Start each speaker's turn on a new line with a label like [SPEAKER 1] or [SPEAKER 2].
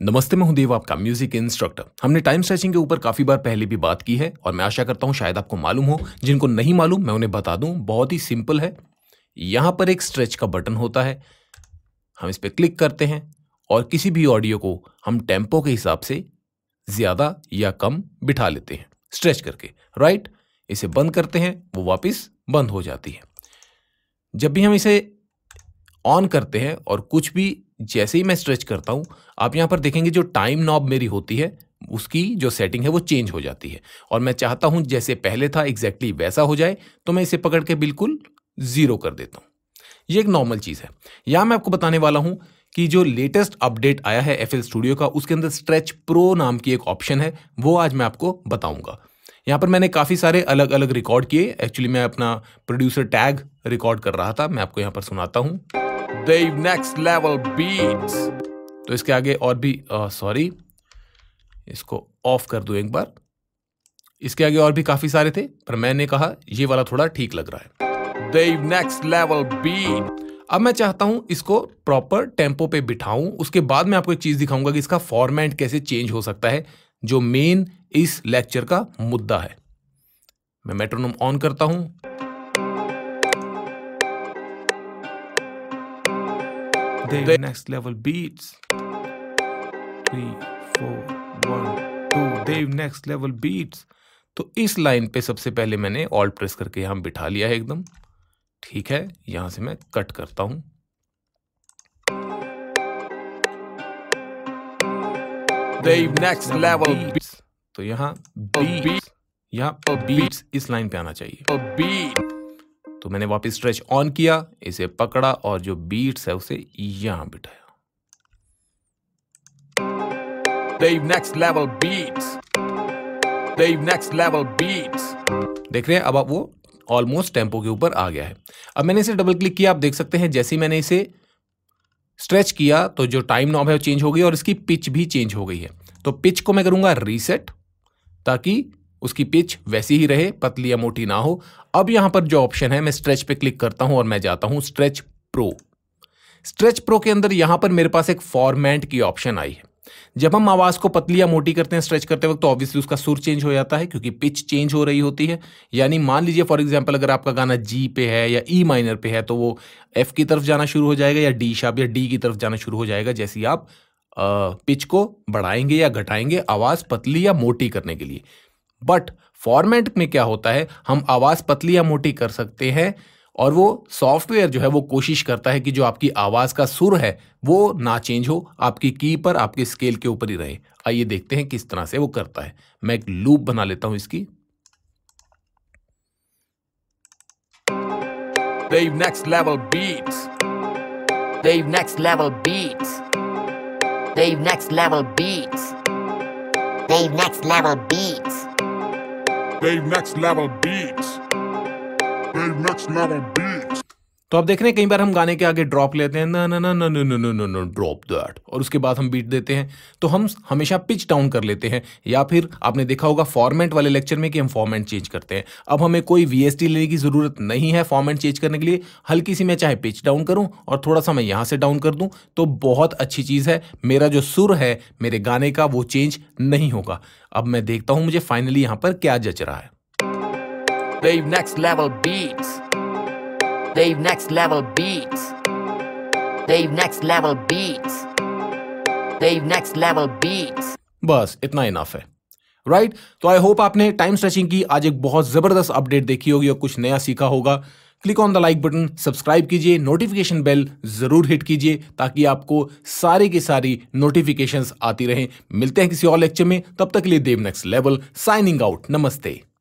[SPEAKER 1] नमस्ते, मैं हूं देव, आपका म्यूजिक इंस्ट्रक्टर। हमने टाइम स्ट्रेचिंग के ऊपर काफी बार पहले भी बात की है और मैं आशा करता हूं शायद आपको मालूम हो। जिनको नहीं मालूम मैं उन्हें बता दूं, बहुत ही सिंपल है। यहां पर एक स्ट्रेच का बटन होता है, हम इस पर क्लिक करते हैं और किसी भी ऑडियो को हम टेम्पो के हिसाब से ज्यादा या कम बिठा लेते हैं स्ट्रेच करके, राइट। इसे बंद करते हैं, वो वापिस बंद हो जाती है। जब भी हम इसे ऑन करते हैं और कुछ भी जैसे ही मैं स्ट्रेच करता हूं, आप यहां पर देखेंगे जो टाइम नॉब मेरी होती है उसकी जो सेटिंग है वो चेंज हो जाती है और मैं चाहता हूं जैसे पहले था एग्जैक्टली वैसा हो जाए, तो मैं इसे पकड़ के बिल्कुल 0 कर देता हूं। ये एक नॉर्मल चीज है। यहां मैं आपको बताने वाला हूं कि जो लेटेस्ट अपडेट आया है FL स्टूडियो का, उसके अंदर स्ट्रेच प्रो नाम की एक ऑप्शन है, वो आज मैं आपको बताऊंगा। यहां पर मैंने काफी सारे अलग अलग रिकॉर्ड किए। एक्चुअली मैं अपना प्रोड्यूसर टैग रिकॉर्ड कर रहा था, मैं आपको यहां पर सुनाता हूं। Dave Next Level Beats। तो इसके आगे और भी सॉरी, इसको ऑफ कर दूं एक बार। इसके आगे और भी काफी सारे थे, पर मैंने कहा ये वाला थोड़ा ठीक लग रहा है। Dave Next Level Beat। अब मैं चाहता हूं इसको प्रॉपर टेम्पो पे बिठाऊं। उसके बाद मैं आपको एक चीज दिखाऊंगा कि इसका फॉर्मेट कैसे चेंज हो सकता है, जो मेन इस लेक्चर का मुद्दा है। मैं मेट्रोनोम ऑन करता हूं। Dave Next Level Beats 3 4 1 2 Dave Next Level Beats। तो इस लाइन पे सबसे पहले मैंने ऑल्ट प्रेस करके यहां बिठा लिया है एकदम ठीक है। यहां से मैं कट करता हूं। Dave Next Level Beats। तो यहां बीट्स इस लाइन पे आना चाहिए। तो मैंने वापस स्ट्रेच ऑन किया, इसे पकड़ा और जो बीट्स है उसे यहां बिठाया। Dave Next Level Beats। Dave Next Level Beats। देख रहे हैं, अब वो ऑलमोस्ट टेम्पो के ऊपर आ गया है। अब मैंने इसे डबल क्लिक किया, आप देख सकते हैं जैसे ही मैंने इसे स्ट्रेच किया तो जो टाइम नॉब है वो चेंज हो गई और इसकी पिच भी चेंज हो गई है। तो पिच को मैं करूंगा रीसेट, ताकि उसकी पिच वैसी ही रहे, पतली या मोटी ना हो। अब यहां पर जो ऑप्शन है, मैं स्ट्रेच पे क्लिक करता हूं और मैं जाता हूं स्ट्रेच प्रो। स्ट्रेच प्रो के अंदर यहां पर मेरे पास एक फॉर्मेट की ऑप्शन आई है। जब हम आवाज को पतली या मोटी करते हैं स्ट्रेच करते वक्त, तो ऑब्वियसली उसका सुर चेंज हो जाता है क्योंकि पिच चेंज हो रही होती है। यानी मान लीजिए फॉर एग्जांपल अगर आपका गाना जी पे है या ई माइनर पे है, तो वो एफ की तरफ जाना शुरू हो जाएगा या डी शार्प या डी की तरफ जाना शुरू हो जाएगा, जैसे आप पिच को बढ़ाएंगे या घटाएंगे आवाज पतली या मोटी करने के लिए। बट फॉर्मेट में क्या होता है, हम आवाज पतली या मोटी कर सकते हैं और वो सॉफ्टवेयर जो है वो कोशिश करता है कि जो आपकी आवाज का सुर है वो ना चेंज हो, आपकी की पर, आपके स्केल के ऊपर ही रहे। आइए देखते हैं किस तरह से वो करता है। मैं एक लूप बना लेता हूं इसकी। Dave Next Level Beats।
[SPEAKER 2] Dave Next Level Beats। Dave Next Level Beats। Dave Next Level Beats।
[SPEAKER 3] Dave Next Level Beats। Dave Next Level Beats।
[SPEAKER 1] तो आप देख रहे हैं कई बार हम गाने के आगे ड्रॉप लेते हैं, ना ना ना ना ना ना ना ना ना ड्रॉप दैट, और उसके बाद हम बीट देते हैं। तो हम हमेशा पिच डाउन कर लेते हैं, या फिर आपने देखा होगा फॉर्मेट वाले लेक्चर में कि हम फॉर्मेट चेंज करते हैं। अब हमें कोई VST लेने की जरूरत नहीं है फॉर्मेट चेंज करने के लिए। हल्की सी मैं चाहे पिच डाउन करूं और थोड़ा सा मैं यहां से डाउन कर दूं तो बहुत अच्छी चीज है। मेरा जो सुर है मेरे गाने का वो चेंज नहीं होगा। अब मैं देखता हूं मुझे फाइनली यहां पर क्या जच रहा है।
[SPEAKER 2] Dave Next Level Beats। Dave Next Level Beats। Dave Next Level Beats। Dave Next Level Beats।
[SPEAKER 1] बस इतना इनफ है, राइट। तो आई होप आपने टाइम स्ट्रेचिंग की आज एक बहुत जबरदस्त अपडेट देखी होगी और कुछ नया सीखा होगा। Click on the like button, subscribe कीजिए, नोटिफिकेशन बेल जरूर हिट कीजिए ताकि आपको सारी की सारी नोटिफिकेशंस आती रहें। मिलते हैं किसी और लेक्चर में, तब तक के लिए Dev next level signing out. नमस्ते।